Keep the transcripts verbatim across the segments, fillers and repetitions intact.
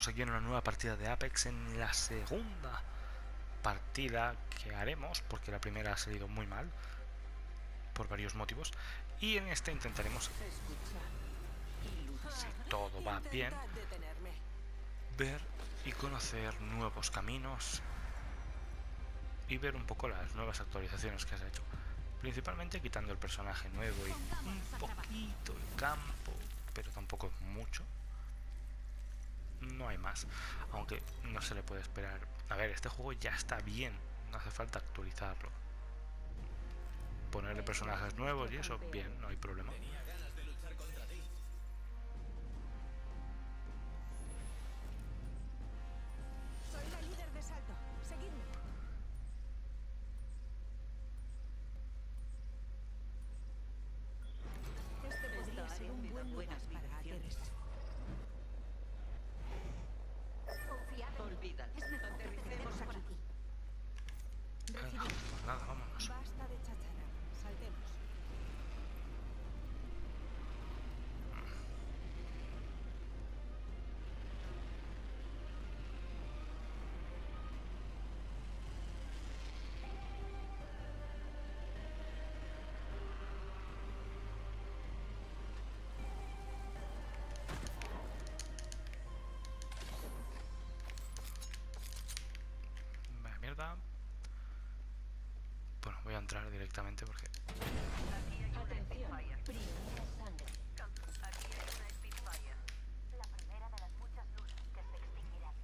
aquí en una nueva partida de Apex, en la segunda partida que haremos, porque la primera ha salido muy mal por varios motivos, y en esta intentaremos, si todo va bien, ver y conocer nuevos caminos y ver un poco las nuevas actualizaciones que se ha hecho, principalmente quitando el personaje nuevo y un poquito el campo, pero tampoco mucho. No hay más, aunque no se le puede esperar. A ver, este juego ya está bien, no hace falta actualizarlo. Ponerle personajes nuevos y eso, bien, no hay problema. Soy la líder de salto. Seguidme. Este podría ser un buen lugar para aterrizar. Olvídalo. Es mejor que te quedemos aquí. Venga, Recibido. pues nada, vámonos. Basta de chachara. Saltemos. Vaya mierda. Bueno, voy a entrar directamente porque... Atención. Primera sangre. Aquí hay una Spitfire. La primera de las muchas luces que se extinguirán.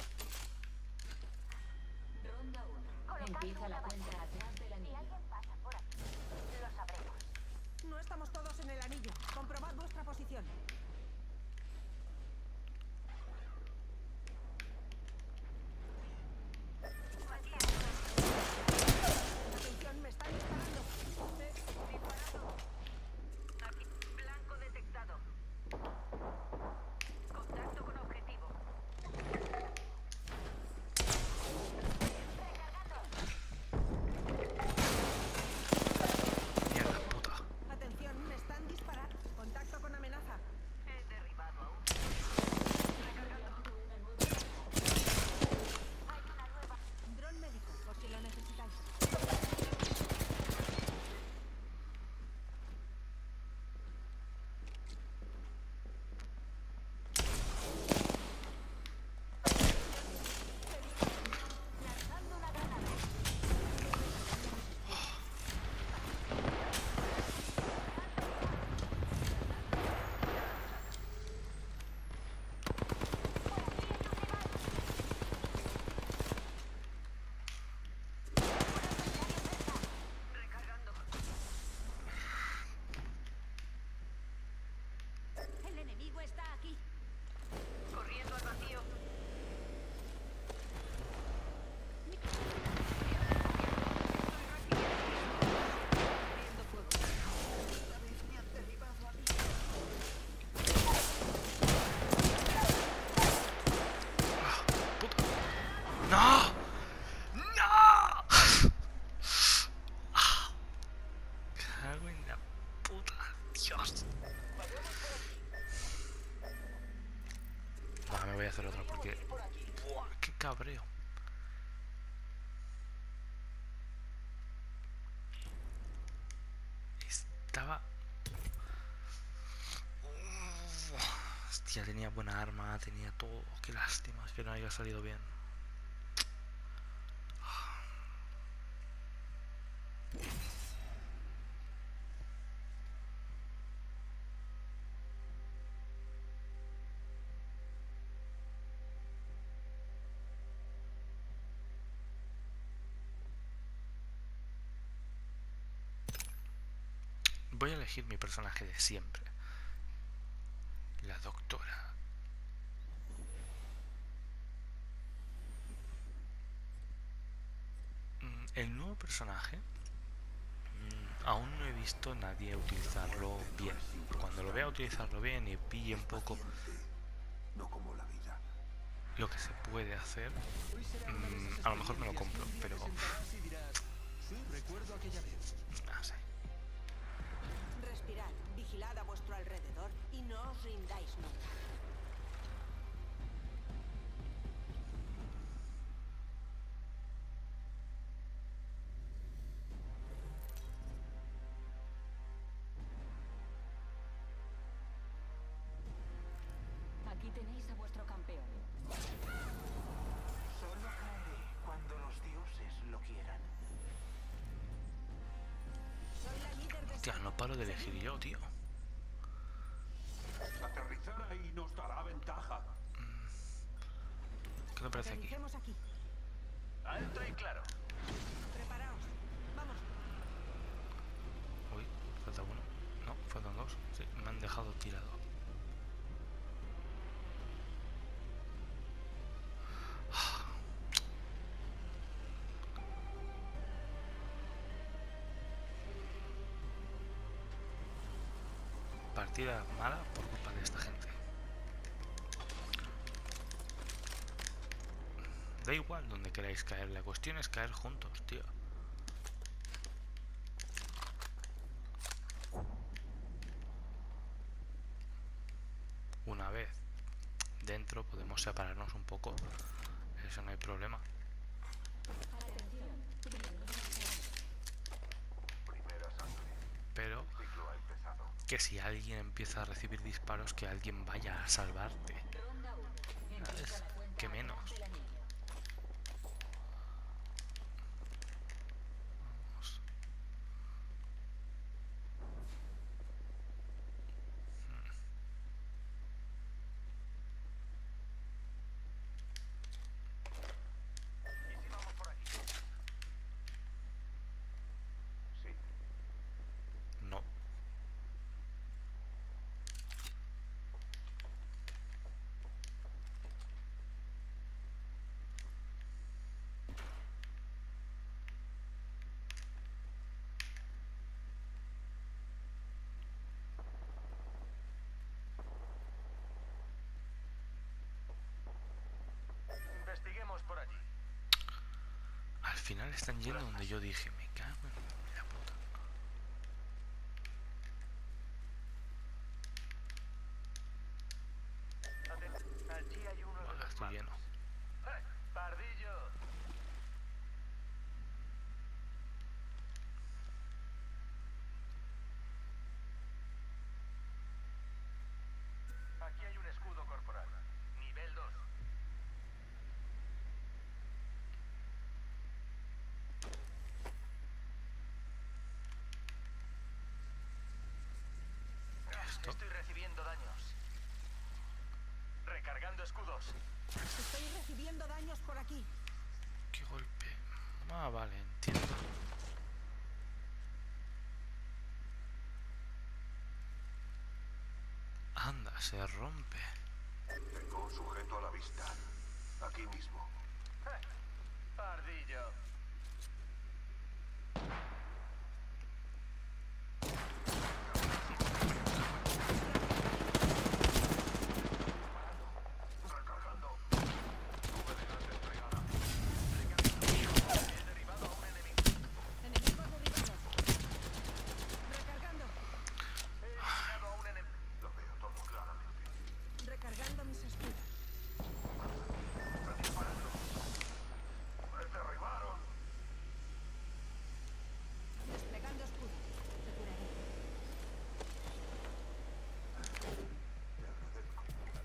Ronda uno. Empieza la cuenta atrás del Si anillo. alguien pasa por aquí, lo sabremos. No estamos todos en el anillo. Comprobad vuestra posición. Atención, me están disparando. Disparando. Aquí. Blanco detectado. Contacto con objetivo. Mierda puta. Atención, me están disparando. Contacto con amenaza. He derribado a un. Dron médico, por si lo necesitáis. Lanzando una granada. Recargando. El enemigo está aquí. Corriendo al vacío. ¡Puta! ¡No! ¡No! Cago en la puta. Dios. Va, me voy a hacer otra porque... ¡Buah! ¡Qué cabreo! Estaba... Hostia, tenía buena arma, tenía todo. Qué lástima que no haya salido bien. Voy a elegir mi personaje de siempre. La doctora. Mm, El nuevo personaje mm, aún no he visto nadie utilizarlo bien. Cuando lo vea utilizarlo bien y pille un poco No como la vida. lo que se puede hacer, mm, a lo mejor me lo compro, pero no sé. Respirad, vigilad a vuestro alrededor y no os rindáis nunca. paro de elegir yo, tío. Aterrizar ahí nos dará ventaja. ¿Qué te parece aquí? Aterricemos aquí. Alto y claro. Preparaos. Vamos. Uy, falta uno. No, faltan dos. Sí, me han dejado tirado. Partida mala por culpa de esta gente. Da igual donde queráis caer, la cuestión es caer juntos, tío. Una vez dentro podemos separarnos un poco, eso no hay problema. Primera sangre. Pero Ciclo ha empezado. que si alguien empieza a recibir disparos, que alguien vaya a salvarte. Ronda uno. Empieza ¿Sabes? la cuenta ¿Qué atrás menos? del anillo. Vamos. ¿Y si vamos por aquí? Sí. No. Investiguemos por allí. Al final están yendo donde yo dije, me cago en la puta. Aten- Allí hay uno de Vale, los estoy malos. lleno. ¡Eh! ¡Pardillo! Aquí hay un escudo corporal. Nivel dos. Esto. Estoy recibiendo daños. Recargando escudos. Estoy recibiendo daños por aquí. ¿Qué golpe? Ah, vale, entiendo. Anda, se rompe. Tengo un sujeto a la vista. Aquí mismo. ¡Eh! ¡Pardillo! Recargando. Nube de gas desplegada. He derribado a un enemigo. Enemigos derribados. Recargando. He eliminado a un enemigo. Lo veo todo claramente. Recargando mis escudos. Están disparando. Me derribaron. Desplegando escudo. Te curaré. Te agradezco.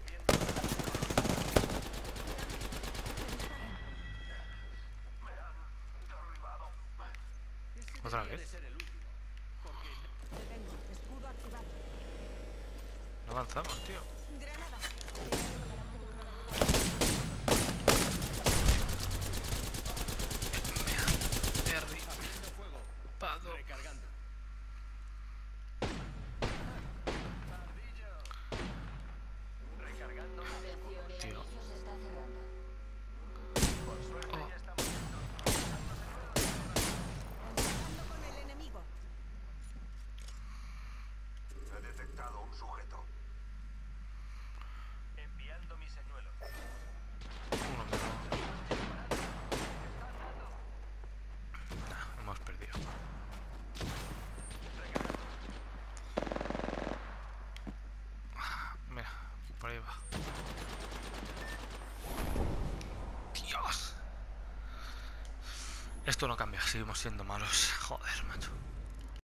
Me han derribado. ¿Otra vez? Detengo. Escudo activado. No avanzamos, tío. Granada. Derribado. Recargando. ¡Pardillo! Recargando. Atención, el Tío. anillo se está cerrando. Por suerte Oh. ya estamos. Contactando con el enemigo. He detectado un sujeto. Enviando mi señuelo. Uno menos. Nah, hemos perdido. Ah, mira, por ahí va. Dios. Esto no cambia, seguimos siendo malos. Joder, macho.